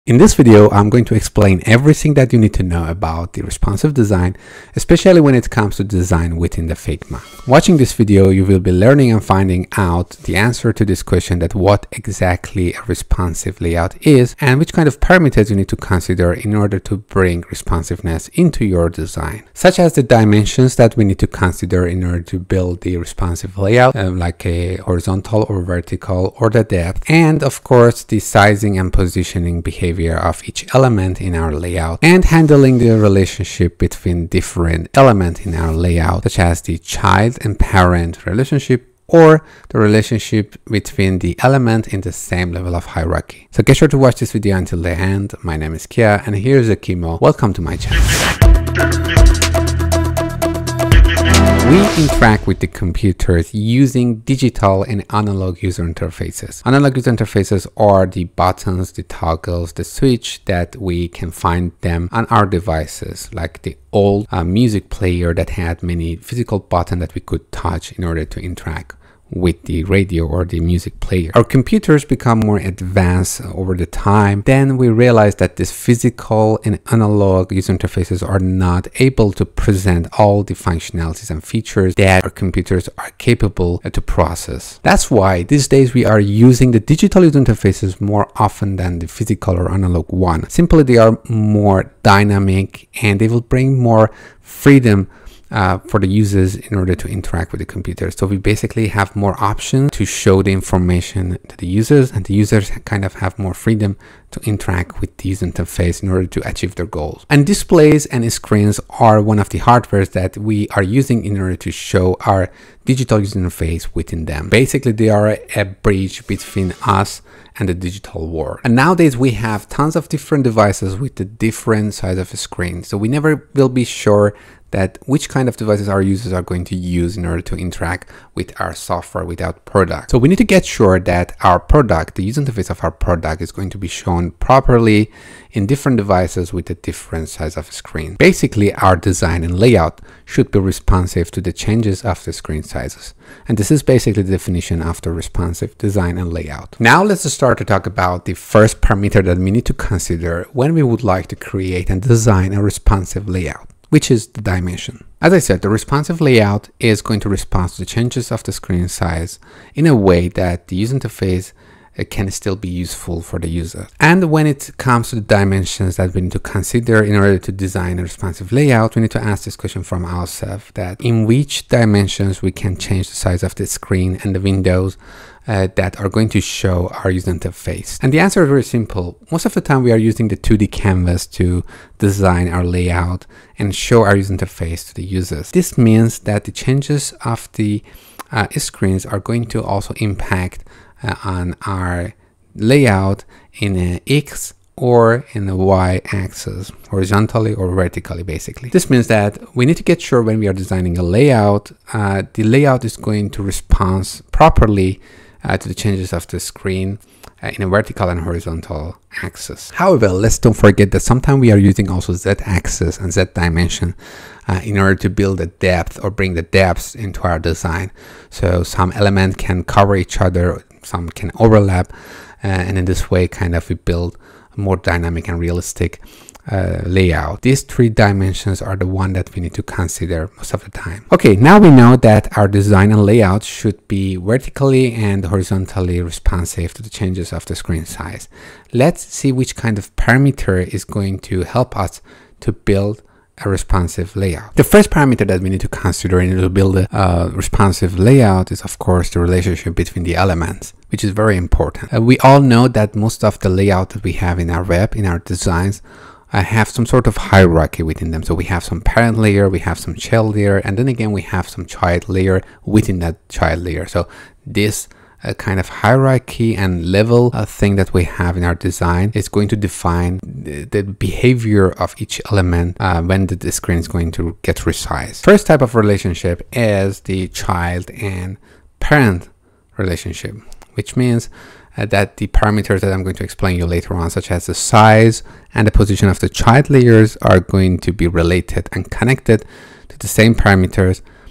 In this video, I'm going to explain everything that you need to know about the responsive design, especially when it comes to design within the Figma. Watching this video, you will be learning and finding out the answer to this question, that what exactly a responsive layout is and which kind of parameters you need to consider in order to bring responsiveness into your design, such as the dimensions that we need to consider in order to build the responsive layout, like a horizontal or vertical, or the depth, and of course the sizing and positioning behavior of each element in our layout, and handling the relationship between different elements in our layout, such as the child and parent relationship, or the relationship between the element in the same level of hierarchy. So get sure to watch this video until the end. My name is Kia and here's a Kimo. Welcome to my channel. We interact with the computers using digital and analog user interfaces. Analog user interfaces are the buttons, the toggles, the switch that we can find them on our devices, like the old music player that had many physical buttons that we could touch in order to interact with the radio or the music player. Our computers become more advanced over the time. Then we realize that this physical and analog user interfaces are not able to present all the functionalities and features that our computers are capable to process. That's why these days we are using the digital user interfaces more often than the physical or analog one. Simply, they are more dynamic and they will bring more freedom for the users in order to interact with the computer. So we basically have more options to show the information to the users, and the users kind of have more freedom to interact with the user interface in order to achieve their goals. And displays and screens are one of the hardwares that we are using in order to show our digital user interface within them. Basically, they are a bridge between us and the digital world. And nowadays we have tons of different devices with the different size of a screen. So we never will be sure that which kind of devices our users are going to use in order to interact with our software, with our product. So we need to get sure that our product, the user interface of our product, is going to be shown properly in different devices with a different size of a screen. Basically, our design and layout should be responsive to the changes of the screen sizes. And this is basically the definition of the responsive design and layout. Now let's start to talk about the first parameter that we need to consider when we would like to create and design a responsive layout, which is the dimension. As I said, the responsive layout is going to respond to the changes of the screen size in a way that the user interface can still be useful for the user. And when it comes to the dimensions that we need to consider in order to design a responsive layout, we need to ask this question from ourselves, that in which dimensions we can change the size of the screen and the windows that are going to show our user interface. And the answer is very simple. Most of the time we are using the 2D canvas to design our layout and show our user interface to the users. This means that the changes of the screens are going to also impact on our layout in an X or in the Y axis, horizontally or vertically, basically. This means that we need to get sure when we are designing a layout, the layout is going to respond properly to the changes of the screen in a vertical and horizontal axis. However, let's don't forget that sometimes we are using also Z axis and Z dimension in order to build the depth or bring the depth into our design. So some elements can cover each other, some can overlap, and in this way kind of we build a more dynamic and realistic layout. These three dimensions are the one that we need to consider most of the time. Okay, now we know that our design and layout should be vertically and horizontally responsive to the changes of the screen size. Let's see which kind of parameter is going to help us to build a responsive layout. The first parameter that we need to consider in order to build a responsive layout is, of course, the relationship between the elements, which is very important. We all know that most of the layout that we have in our web, in our designs, have some sort of hierarchy within them. So we have some parent layer, we have some child layer, and then again we have some child layer within that child layer. So this kind of hierarchy and level thing that we have in our design is going to define the behavior of each element when the screen is going to get resized. First type of relationship is the child and parent relationship, which means that the parameters that I'm going to explain you later on, such as the size and the position of the child layers, are going to be related and connected to the same parameters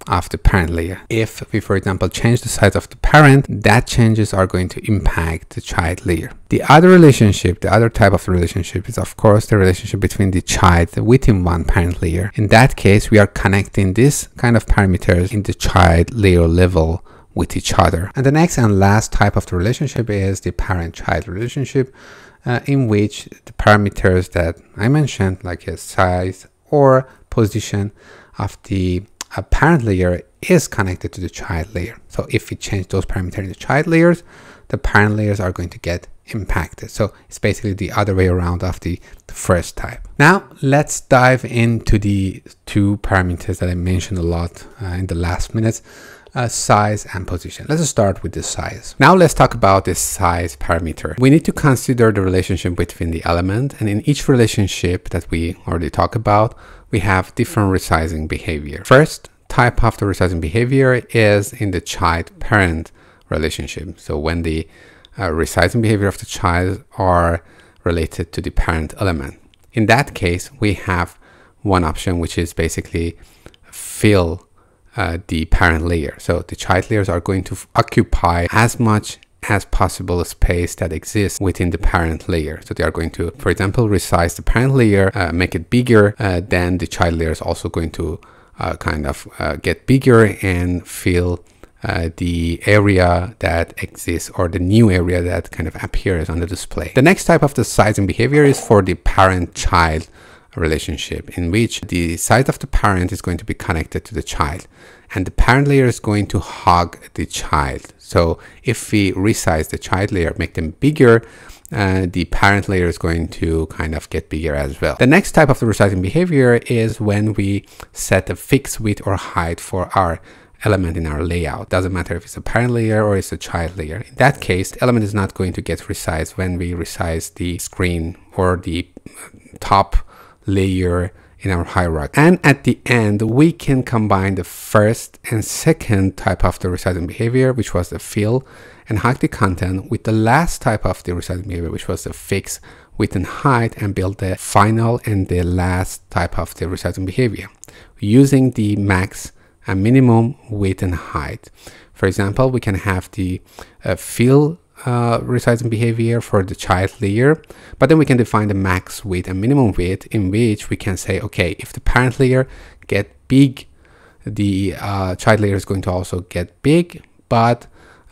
of the parent layer. If we, for example, change the size of the parent, that changes are going to impact the child layer. The other relationship, the other type of relationship is of course the relationship between the child within one parent layer. In that case, we are connecting this kind of parameters in the child layer level with each other. And the next and last type of the relationship is the parent-child relationship, in which the parameters that I mentioned, like a size or position of the parent layer, is connected to the child layer. So if we change those parameters in the child layers, the parent layers are going to get impacted. So it's basically the other way around of the first type. Now let's dive into the two parameters that I mentioned a lot in the last minutes. Size and position. Let's start with the size. Now let's talk about the size parameter. We need to consider the relationship between the element, and in each relationship that we already talked about, we have different resizing behavior. First type of the resizing behavior is in the child-parent relationship. So when the resizing behavior of the child are related to the parent element. In that case, we have one option, which is basically fill the parent layer. So the child layers are going to occupy as much as possible space that exists within the parent layer. So they are going to, for example, resize the parent layer, make it bigger, then the child layer is also going to get bigger and fill the area that exists, or the new area that kind of appears on the display. The next type of the sizing behavior is for the parent-child relationship, in which the size of the parent is going to be connected to the child, and the parent layer is going to hug the child. So if we resize the child layer, make them bigger, the parent layer is going to kind of get bigger as well. The next type of the resizing behavior is when we set a fixed width or height for our element in our layout. Doesn't matter if it's a parent layer or it's a child layer. In that case, the element is not going to get resized when we resize the screen or the top layer in our hierarchy. And at the end, we can combine the first and second type of the resizing behavior, which was the fill and hug the content, with the last type of the resizing behavior, which was the fix width and height, and build the final and the last type of the resizing behavior using the max and minimum width and height. For example, we can have the fill resizing behavior for the child layer, but then we can define the max width and minimum width, in which we can say, okay, if the parent layer get big, the child layer is going to also get big, but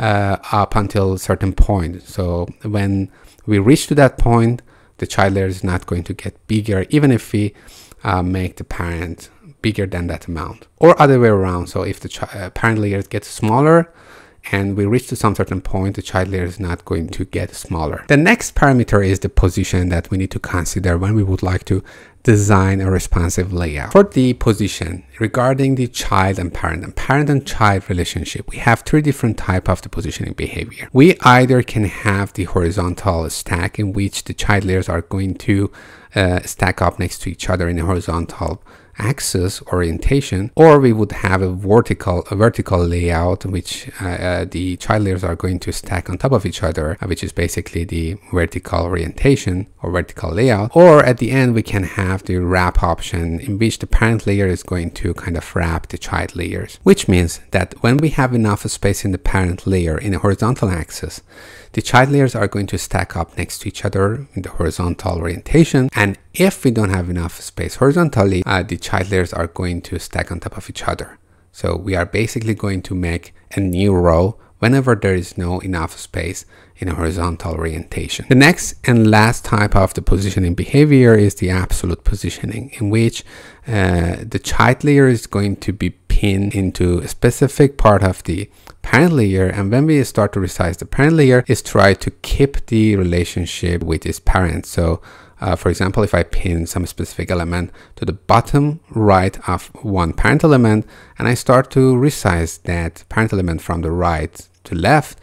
up until a certain point. So when we reach to that point, the child layer is not going to get bigger, even if we make the parent bigger than that amount, or other way around. So if the parent layer gets smaller and we reach to some certain point, the child layer is not going to get smaller. The next parameter is the position that we need to consider when we would like to design a responsive layout. For the position, regarding the child and parent and child relationship, we have three different types of the positioning behavior. We either can have the horizontal stack, in which the child layers are going to stack up next to each other in a horizontal axis orientation, or we would have a vertical layout, which the child layers are going to stack on top of each other, which is basically the vertical orientation or vertical layout. Or at the end, we can have the wrap option, in which the parent layer is going to kind of wrap the child layers, which means that when we have enough space in the parent layer in a horizontal axis, the child layers are going to stack up next to each other in the horizontal orientation. And if we don't have enough space horizontally, the child layers are going to stack on top of each other. So we are basically going to make a new row whenever there is no enough space in a horizontal orientation. The next and last type of the positioning behavior is the absolute positioning, in which the child layer is going to be pinned into a specific part of the parent layer, and when we start to resize the parent layer, is try to keep the relationship with its parent. So for example, if I pin some specific element to the bottom right of one parent element, and I start to resize that parent element from the right to left,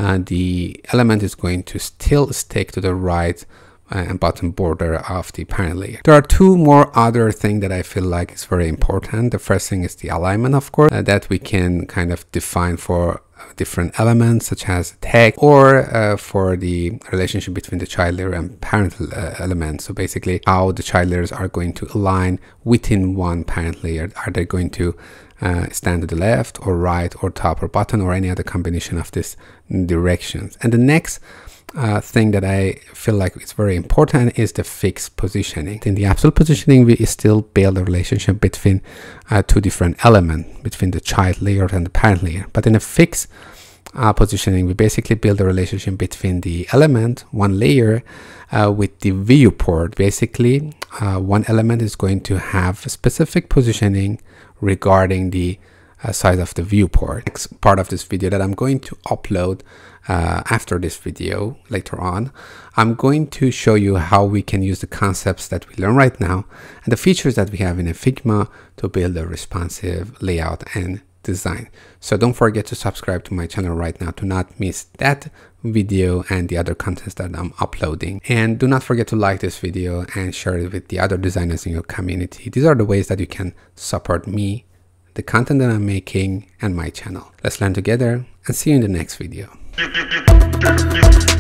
the element is going to still stick to the right and bottom border of the parent layer. There are two more other things that I feel like is very important. The first thing is the alignment, of course, that we can kind of define for different elements such as tag, or for the relationship between the child layer and parent element. So basically how the child layers are going to align within one parent layer. Are they going to stand to the left or right or top or bottom or any other combination of these directions. And the next thing that I feel like is very important is the fixed positioning. In the absolute positioning, we still build a relationship between two different elements, between the child layer and the parent layer. But in a fixed positioning, we basically build a relationship between the element, one layer, with the viewport. Basically, one element is going to have a specific positioning regarding the size of the viewport. Next part of this video that I'm going to upload after this video later on, I'm going to show you how we can use the concepts that we learn right now and the features that we have in a Figma to build a responsive layout and design. So don't forget to subscribe to my channel right now to not miss that video and the other contents that I'm uploading. And do not forget to like this video and share it with the other designers in your community. These are the ways that you can support me, the content that I'm making, and my channel. Let's learn together and see you in the next video.